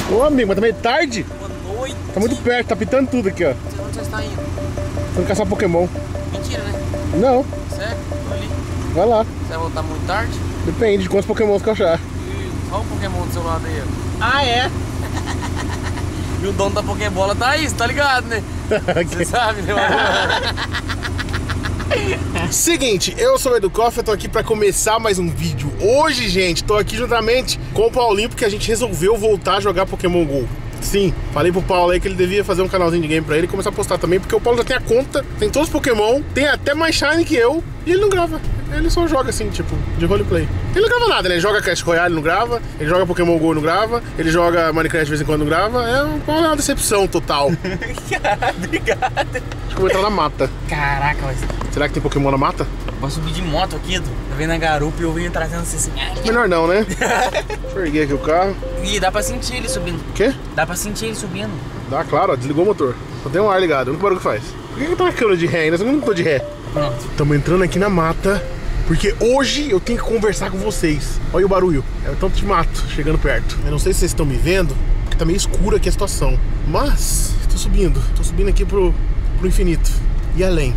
Ô amigo, mas também é tarde? Boa noite. Tá muito perto, tá pitando tudo aqui, ó. Onde você está indo? Tô indo caçar Pokémon. Mentira, né? Não, Sério? Tô ali. vai lá. Você vai voltar muito tarde? Depende de quantos Pokémon que eu achar. Olha o Pokémon do seu lado aí, ó. Ah, é? E o dono da Pokébola tá aí, você tá ligado, né? Você sabe, né? Seguinte, eu sou o Edu Coffee, eu tô aqui pra começar mais um vídeo. Hoje, gente, tô aqui juntamente com o Paulinho porque a gente resolveu voltar a jogar Pokémon GO. Sim, falei pro Paulo aí que ele devia fazer um canalzinho de game pra ele e começar a postar também, porque o Paulo já tem a conta, tem todos os Pokémon, tem até mais Shiny que eu, e ele não grava. Ele só joga assim, tipo, de roleplay. Ele não grava nada, né? Ele joga Clash Royale, não grava. Ele joga Pokémon GO, não grava. Ele joga Minecraft de vez em quando, não grava. O Paulo é uma decepção total. Obrigado. Acho que eu vou entrar na mata. Caraca, mas... Será que tem Pokémon na mata? Vou subir de moto aqui, Edu. Tá vendo a garupa e eu venho trazendo assim. Melhor não, né? Deixa eu erguer aqui o carro. Ih, dá pra sentir ele subindo. O quê? Dá pra sentir ele subindo. Dá, claro, ó, desligou o motor. Só tem um ar ligado, o único barulho que faz. Por que eu tô na câmera de ré ainda? Eu não tô de ré. Pronto. Estamos entrando aqui na mata, porque hoje eu tenho que conversar com vocês. Olha o barulho, é o tanto de mato chegando perto. Eu não sei se vocês estão me vendo, porque tá meio escuro aqui a situação. Mas, tô subindo aqui pro infinito e além.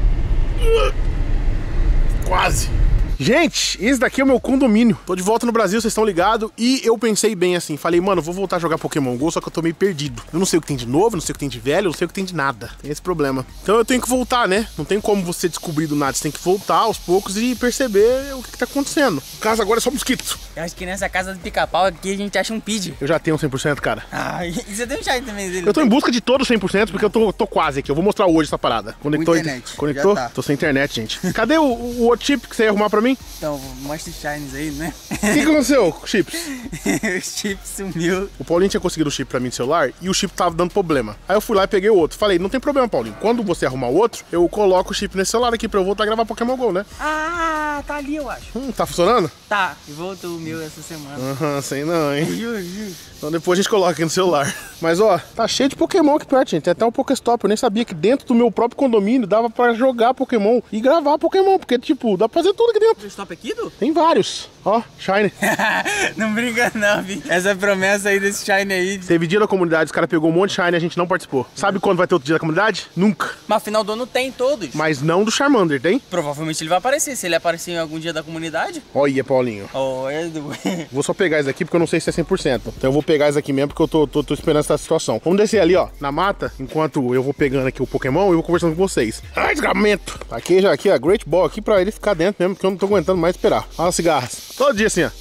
Quase. Gente, esse daqui é o meu condomínio. Tô de volta no Brasil, vocês estão ligados. E eu pensei bem assim, falei, mano, vou voltar a jogar Pokémon GO, só que eu tô meio perdido. Eu não sei o que tem de novo, não sei o que tem de velho, não sei o que tem de nada. Tem esse problema. Então eu tenho que voltar, né? Não tem como você descobrir do nada, você tem que voltar aos poucos e perceber o que tá acontecendo. O caso agora é só mosquito. Eu acho que nessa casa de pica-pau aqui a gente acha um pid. Eu já tenho 100%, cara. Ah, e você tem um chá também dele? Eu tô em busca de todos 100% porque eu tô quase aqui. Eu vou mostrar hoje essa parada. Conectou? internet. Conectou? Já tá. Tô sem internet, gente. Cadê o outro chip que você ia arrumar pra mim? Então, mostra os shines aí, né? O que aconteceu com o chips? O chip sumiu. O Paulinho tinha conseguido o chip pra mim de celular e o chip tava dando problema. Aí eu fui lá e peguei o outro. Falei, não tem problema, Paulinho. Quando você arrumar o outro, eu coloco o chip nesse celular aqui pra eu voltar a gravar Pokémon GO, né? Ah, tá ali, eu acho. Tá funcionando? Tá, voltou o meu essa semana. Aham, sei não, hein? Então depois a gente coloca aqui no celular. Mas ó, tá cheio de Pokémon aqui perto, gente. Tem até um Pokéstop. Eu nem sabia que dentro do meu próprio condomínio dava pra jogar Pokémon e gravar Pokémon. Porque, tipo, dá pra fazer tudo aqui dentro. Stop aqui, Du? Tem vários. Ó, Shine. Não brinca não, vi. Essa promessa aí desse shine aí. Teve dia da comunidade, os caras pegou um monte de Shine e a gente não participou. Sabe quando vai ter outro dia da comunidade? Nunca. Mas final do ano tem todos. Mas não do Charmander, tem? Provavelmente ele vai aparecer. Se ele aparecer em algum dia da comunidade. Olha, Paulinho. Oh, Edu. Vou só pegar esse aqui porque eu não sei se é 100%. Então eu vou pegar esse aqui mesmo porque eu tô esperando essa situação. Vamos descer ali, ó, na mata. Enquanto eu vou pegando aqui o Pokémon, eu vou conversando com vocês. Ai, desgramento. Aqui já, aqui, ó, Great Ball aqui pra ele ficar dentro mesmo, porque eu não tô aguentando mais esperar. Olha as cigarras. Todo dia assim, ó.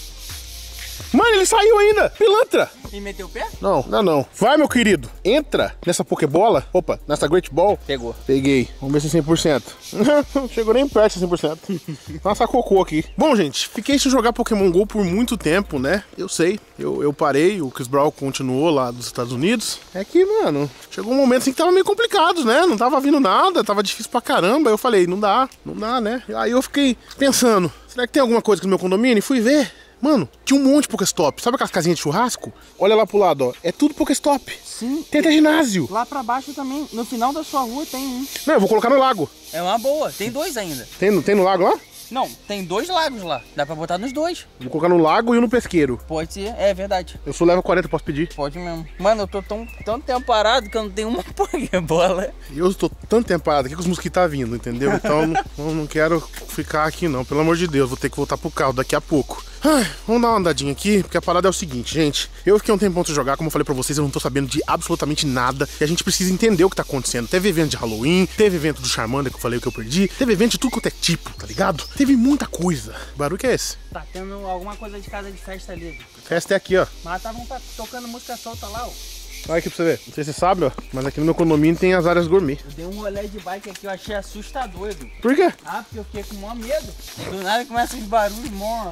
Mano, ele saiu ainda! Pilantra! E meteu o pé? Não, não. Vai, meu querido. Entra nessa Pokébola. Opa, nessa Great Ball. Pegou. Peguei. Vamos ver se é 100%. Não chegou nem perto de 100%. Nossa, cocô aqui. Bom, gente, fiquei sem jogar Pokémon GO por muito tempo, né? Eu sei. Eu parei, o Chris Brown continuou lá dos Estados Unidos. É que, mano, chegou um momento assim que tava meio complicado, né? Não tava vindo nada, tava difícil pra caramba. Eu falei, não dá, né? Aí eu fiquei pensando, será que tem alguma coisa aqui no meu condomínio? E fui ver. Mano, tinha um monte de Pokéstop. Sabe aquelas casinhas de churrasco? Olha lá pro lado, ó. É tudo Pokéstop. Sim. Tem até ginásio. Lá pra baixo também. No final da sua rua tem um. Não, eu vou colocar no lago. É uma boa. Tem dois ainda. Tem no lago lá? Não, tem dois lagos lá. Dá pra botar nos dois. Vou colocar no lago e no pesqueiro. Pode ser. É verdade. Eu sou level 40, posso pedir? Pode mesmo. Mano, eu tô tanto tempo parado que eu não tenho uma Pokébola. E eu estou tanto tempo parado aqui que os mosquitos tá vindo, entendeu? Então eu não quero ficar aqui não. Pelo amor de Deus, vou ter que voltar pro carro daqui a pouco. Ai, vamos dar uma andadinha aqui, porque a parada é o seguinte, gente. Eu fiquei um tempão sem jogar, como eu falei pra vocês, eu não tô sabendo de absolutamente nada. E a gente precisa entender o que tá acontecendo. Teve evento de Halloween, teve evento do Charmander, que eu falei que eu perdi. Teve evento de tudo quanto é tipo, tá ligado? Teve muita coisa. Que barulho que é esse? Tá tendo alguma coisa de casa de festa ali. Festa é aqui, ó. Mas estavam tocando música solta lá, ó. Olha aqui pra você ver. Não sei se você sabe, ó, mas aqui no meu condomínio tem as áreas gourmet. Eu dei um rolê de bike aqui, eu achei assustador, Edu. Por quê? Ah, porque eu fiquei com o maior medo. Do nada começa uns barulhos, mó.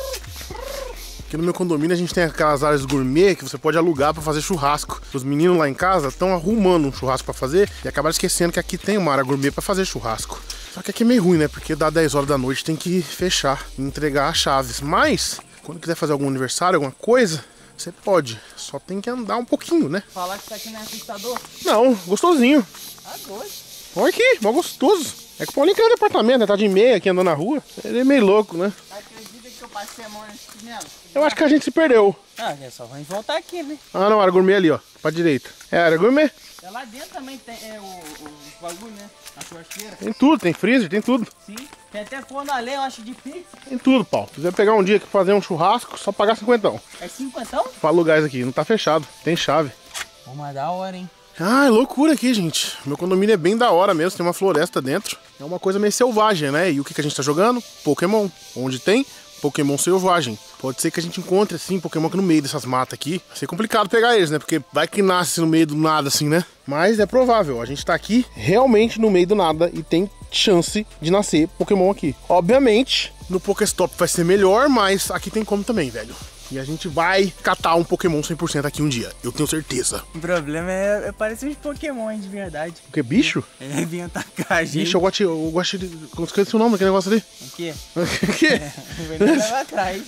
Aqui no meu condomínio a gente tem aquelas áreas gourmet que você pode alugar pra fazer churrasco. Os meninos lá em casa estão arrumando um churrasco pra fazer e acabaram esquecendo que aqui tem uma área gourmet pra fazer churrasco. Só que aqui é meio ruim, né? Porque dá 10 horas da noite tem que fechar e entregar as chaves. Mas, quando quiser fazer algum aniversário, alguma coisa, você pode. Só tem que andar um pouquinho, né? Falar que isso aqui não é assustador? Não, gostosinho. Ah, doido. Olha aqui, mó gostoso. É que o Paulinho quer um departamento, né? Tá de meia aqui andando na rua. Ele é meio louco, né? Acredita que que eu passei a mão nesse chinelo? Eu acho que a gente se perdeu. Ah, é só vamos voltar aqui, né? Ah, não, era gourmet ali, ó. Pra direita. Era gourmet? É, lá dentro também tem os bagulho, né? A churrasqueira. Tem tudo, tem freezer, tem tudo. Sim. Tem até forno a lenha, eu acho, de pizza. Tem tudo, Paulo. Se quiser pegar um dia aqui pra fazer um churrasco, só pagar 50. É 50? Pra alugar isso aqui. Não tá fechado. Tem chave. Pô, mas da hora, hein? Ah, é loucura aqui, gente. Meu condomínio é bem da hora mesmo. Tem uma floresta dentro. É uma coisa meio selvagem, né? E o que a gente tá jogando? Pokémon. Onde tem Pokémon selvagem. Pode ser que a gente encontre, assim, Pokémon aqui no meio dessas matas aqui. Vai ser complicado pegar eles, né? Porque vai que nasce no meio do nada, assim, né? Mas é provável. A gente tá aqui realmente no meio do nada e tem chance de nascer Pokémon aqui. Obviamente, no Pokéstop vai ser melhor, mas aqui tem como também, velho. E a gente vai catar um Pokémon 100% aqui um dia. Eu tenho certeza. O problema é parecer uns Pokémon de verdade. O que? Bicho? É, vinha atacar a gente. Bicho, eu gosto de... Como esqueci o nome daquele negócio ali? O quê? O quê? O veneno leva atrás.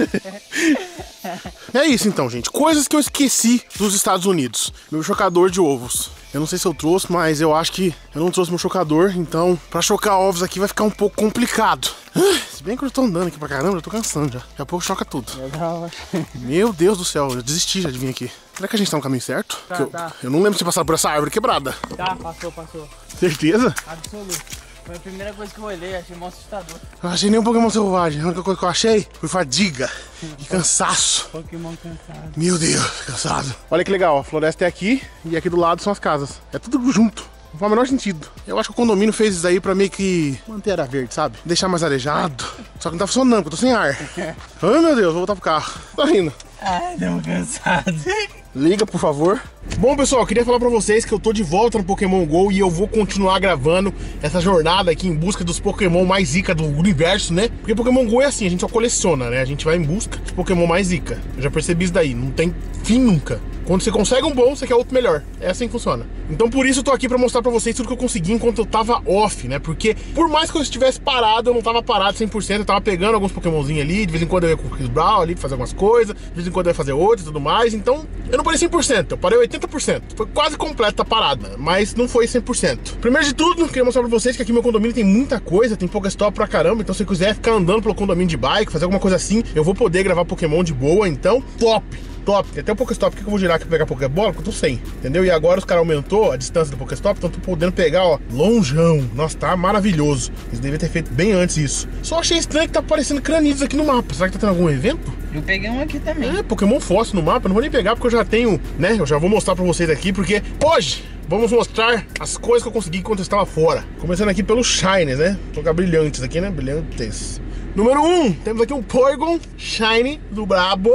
É isso então, gente. Coisas que eu esqueci dos Estados Unidos. Meu chocador de ovos. Eu não sei se eu trouxe, mas eu acho que eu não trouxe meu chocador. Então, pra chocar ovos aqui vai ficar um pouco complicado. Se bem que eu tô andando aqui pra caramba, eu tô cansando já. Daqui a pouco choca tudo. Legal. Meu Deus do céu, eu desisti já de vir aqui. Será que a gente tá no caminho certo? Tá, tá. Eu não lembro de passar por essa árvore quebrada. Tá, passou. Certeza? Absoluto. Foi a primeira coisa que eu olhei, achei mó assustador. Eu achei nenhum Pokémon selvagem. A única coisa que eu achei foi fadiga e cansaço. Pokémon cansado. Meu Deus, cansado. Olha que legal, a floresta é aqui e aqui do lado são as casas. É tudo junto. Não faz o menor sentido. Eu acho que o condomínio fez isso aí pra meio que manter a área verde, sabe? Deixar mais arejado. Só que não tá funcionando, porque eu tô sem ar. Ai, meu Deus, vou voltar pro carro. Tô rindo. Ai, deu cansado. Liga, por favor. Bom, pessoal, eu queria falar pra vocês que eu tô de volta no Pokémon GO e eu vou continuar gravando essa jornada aqui em busca dos Pokémon mais zica do universo, né? Porque Pokémon GO é assim, a gente só coleciona, né? A gente vai em busca de Pokémon mais zica. Eu já percebi isso daí, não tem fim nunca. Quando você consegue um bom, você quer outro melhor. É assim que funciona. Então por isso eu tô aqui pra mostrar pra vocês tudo que eu consegui enquanto eu tava off, né? Porque por mais que eu estivesse parado, eu não tava parado 100%. Eu tava pegando alguns Pokémonzinhos ali. De vez em quando eu ia com o Chris Brown ali pra fazer algumas coisas. De vez em quando eu ia fazer outros e tudo mais. Então eu não parei 100%, eu parei 80%. Foi quase completa a parada, mas não foi 100%. Primeiro de tudo, queria mostrar pra vocês que aqui meu condomínio tem muita coisa. Tem Pokéstop pra caramba. Então se eu quiser ficar andando pelo condomínio de bike, fazer alguma coisa assim, eu vou poder gravar Pokémon de boa. Então, top! Top, tem até o Pokéstop que eu vou girar aqui pra pegar Pokébola, porque eu tô sem, entendeu? E agora os caras aumentou a distância do Pokéstop, então tô podendo pegar, ó, lonjão. Nossa, tá maravilhoso. Eles deveriam ter feito bem antes isso. Só achei estranho que tá aparecendo Cranidos aqui no mapa. Será que tá tendo algum evento? Eu peguei um aqui também. É, Pokémon fóssil no mapa, eu não vou nem pegar porque eu já tenho, né? Eu já vou mostrar pra vocês aqui, porque hoje vamos mostrar as coisas que eu consegui enquanto eu estava fora. Começando aqui pelo Shiny, né? Vou colocar brilhantes aqui, né? Brilhantes. Número 1, temos aqui um Porygon Shiny do Brabo.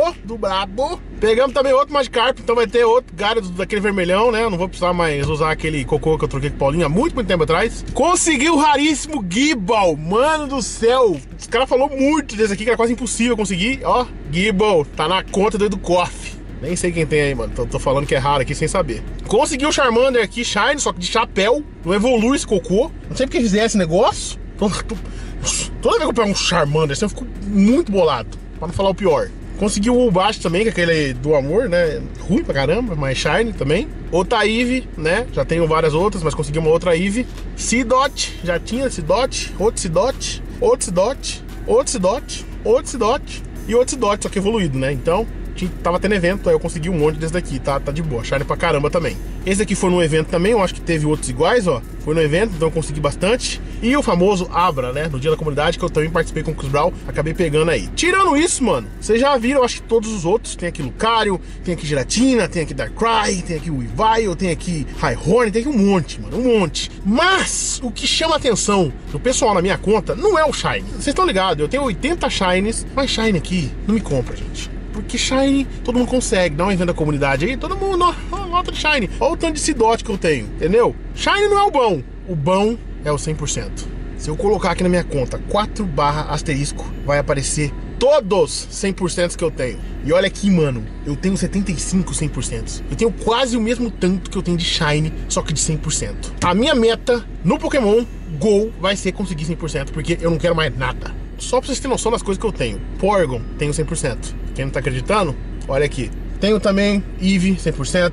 Pegamos também outro Magikarp, então vai ter outro Gyarados daquele vermelhão, né? Eu não vou precisar mais usar aquele cocô que eu troquei com o Paulinho há muito tempo atrás. Consegui o raríssimo Gible, mano do céu. Os caras falaram muito desse aqui, que era quase impossível conseguir. Ó, Gible, tá na conta do EduCoff. Nem sei quem tem aí, mano. Tô falando que é raro aqui sem saber. Consegui o Charmander aqui, Shiny, só que de chapéu. Não evolui esse cocô. Não sei porque fizeram esse negócio. Toda vez que eu pego um Charmander, assim, eu fico muito bolado. Pra não falar o pior. Consegui o Ubash também, que é aquele do amor, né? Ruim pra caramba, mas Shiny também. Outra Eevee, né? Já tenho várias outras, mas consegui uma outra Eevee. Seedot, já tinha Seedot. Outro Seedot. Outro Seedot. Outro Seedot. Outro Seedot. E outro Seedot, só que evoluído, né? Então, tava tendo evento, aí eu consegui um monte desse daqui, tá de boa, Shiny pra caramba também. Esse aqui foi no evento também, eu acho que teve outros iguais, ó. Foi no evento, então eu consegui bastante. E o famoso Abra, né, no dia da comunidade, que eu também participei com o Chris Brown, acabei pegando aí. Tirando isso, mano, vocês já viram, eu acho que todos os outros. Tem aqui Lucario, tem aqui Giratina, tem aqui Darkrai, tem aqui o Weavile, tem aqui Rhyhorn, tem aqui um monte, mano, um monte. Mas, o que chama a atenção do pessoal na minha conta não é o Shiny. Vocês estão ligados, eu tenho 80 Shinies, mas Shiny aqui não me compra, gente. Porque Shiny, todo mundo consegue, dá um evento da comunidade aí, todo mundo, ó, nota de Shiny. Olha o tanto de Seedot que eu tenho, entendeu? Shiny não é o bom é o 100%. Se eu colocar aqui na minha conta 4/*, vai aparecer todos 100% que eu tenho. E olha aqui, mano, eu tenho 75 100%. Eu tenho quase o mesmo tanto que eu tenho de Shiny, só que de 100%. A minha meta no Pokémon GO vai ser conseguir 100%, porque eu não quero mais nada. Só pra vocês terem noção das coisas que eu tenho. Porygon, tenho 100%. Quem não tá acreditando, olha aqui. Tenho também Eevee, 100%.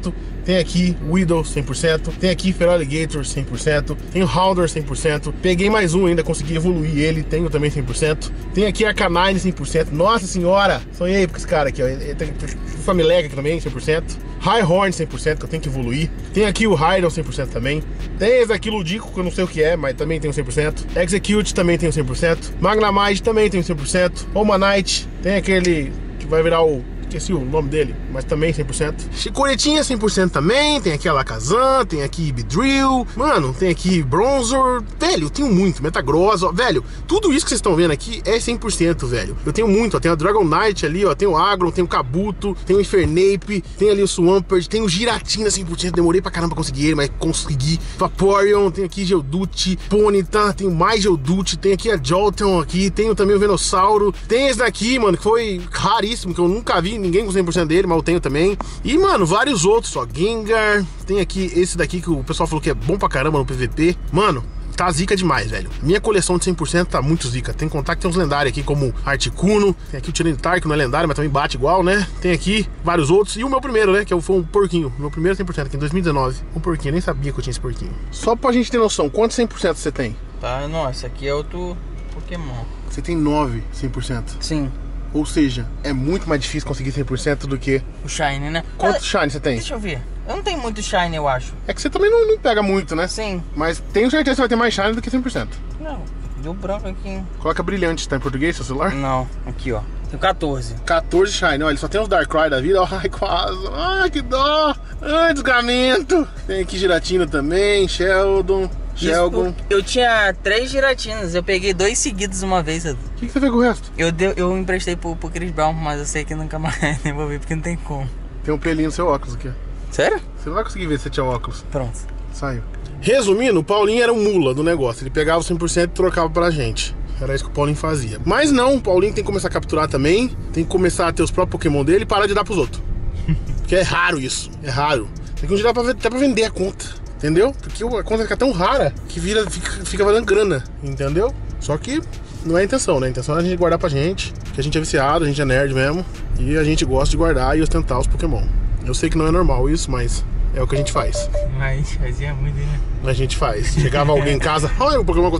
Tem aqui Widow 100%. Tem aqui Feraligatr 100%. Tem o Houndour 100%. Peguei mais um ainda, consegui evoluir ele. Tenho também 100%. Tem aqui Arcanine 100%. Nossa senhora! Sonhei com esse cara aqui, ó. Tem Familega aqui também, 100%. Highhorn 100%, que eu tenho que evoluir. Tem aqui o Hydon 100% também. Tem esse aqui Ludico, que eu não sei o que é, mas também tenho 100%. Execute também tenho 100%. Magnemite também tenho 100%. Omanite. Tem aquele que vai virar o... esqueci o nome dele, mas também 100%. Chicoretinha 100% também. Tem aqui a Alakazam, tem aqui Beedrill. Mano, tem aqui Bronzor. Velho, eu tenho muito. Metagross, ó. Velho, tudo isso que vocês estão vendo aqui é 100%, velho. Eu tenho muito, ó. Tem a Dragonite ali, ó. Tem o Agron, tem o Kabuto, tem o Infernape, tem ali o Swampert, tem o Giratina 100%. Demorei pra caramba pra conseguir ele, mas consegui. Vaporeon, tem aqui Geodude, Ponyta, tem mais Geodude, tem aqui a Jolteon aqui, tem também o Venossauro. Tem esse daqui, mano, que foi raríssimo, que eu nunca vi ninguém com 100% dele, mas eu tenho também. E, mano, vários outros, ó. Gengar. Tem aqui esse daqui que o pessoal falou que é bom pra caramba no PVP. Mano, tá zica demais, velho. Minha coleção de 100% tá muito zica. Tem que contar que tem uns lendários aqui, como Articuno. Tem aqui o Tyranitar, que não é lendário, mas também bate igual, né? Tem aqui vários outros. E o meu primeiro, né? Que foi um porquinho. Meu primeiro 100% aqui em 2019. Um porquinho, nem sabia que eu tinha esse porquinho. Só pra gente ter noção, quantos 100% você tem? Tá, nossa, aqui é outro Pokémon. Você tem 9 100%. Sim. Ou seja, é muito mais difícil conseguir 100% do que... O Shine, né? Quantos Shine você tem? Deixa eu ver. Eu não tenho muito Shine, eu acho. É que você também não pega muito, né? Sim. Mas tenho certeza que você vai ter mais Shine do que 100%. Não, deu branco aqui. Coloca brilhante, tá em português, seu celular? Não, aqui ó. Tem 14. 14 Shine, olha, ele só tem os Darkrai da vida. Ai, quase. Ai, que dó. Ai, desgramento. Tem aqui Giratina também, Sheldon, Shelgon. Eu tinha 3 Giratinas, eu peguei 2 seguidos uma vez. O que você fez com o resto? Eu emprestei pro Chris Brown, mas eu sei que nunca mais devolvi, porque não tem como. Tem um pelinho no seu óculos aqui. Sério? Você não vai conseguir ver se você tinha óculos. Pronto. Saiu. Resumindo, o Paulinho era um mula do negócio. Ele pegava o 100% e trocava pra gente. Era isso que o Paulinho fazia. Mas não, o Paulinho tem que começar a capturar também. Tem que começar a ter os próprios Pokémon dele e parar de dar pros outros. Porque é raro isso. É raro. Tem que um dia dar até pra vender a conta. Entendeu? Porque a conta fica tão rara que fica valendo grana. Entendeu? Só que não é a intenção, né? A intenção é a gente guardar pra gente. Que a gente é viciado, a gente é nerd mesmo. E a gente gosta de guardar e ostentar os Pokémon. Eu sei que não é normal isso, mas é o que a gente faz. Mas fazia muito, né? A gente faz. Chegava alguém em casa, olha o Pokémon que eu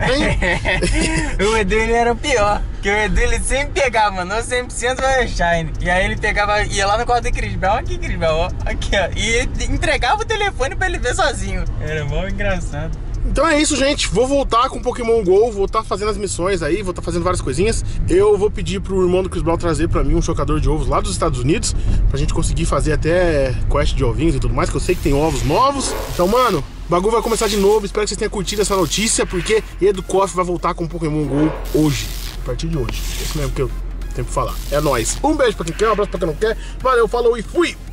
tenho. O Edu, ele era o pior. Porque o Edu, ele sempre pegava, mano, 100% era Shine. E aí ele pegava, ia lá no quarto do Chris Brown, aqui Chris Brown, ó, aqui ó. E ele entregava o telefone pra ele ver sozinho. Era mó engraçado. Então é isso, gente. Vou voltar com Pokémon GO, vou estar fazendo as missões aí, vou estar fazendo várias coisinhas. Eu vou pedir pro irmão do Chris Brown trazer pra mim um chocador de ovos lá dos Estados Unidos, pra gente conseguir fazer até quest de ovinhos e tudo mais, que eu sei que tem ovos novos. Então, mano, o bagulho vai começar de novo. Espero que vocês tenham curtido essa notícia, porque Edu Koff vai voltar com Pokémon GO hoje, a partir de hoje. Esse mesmo que eu tenho que falar. É nóis. Um beijo pra quem quer, um abraço pra quem não quer. Valeu, falou e fui!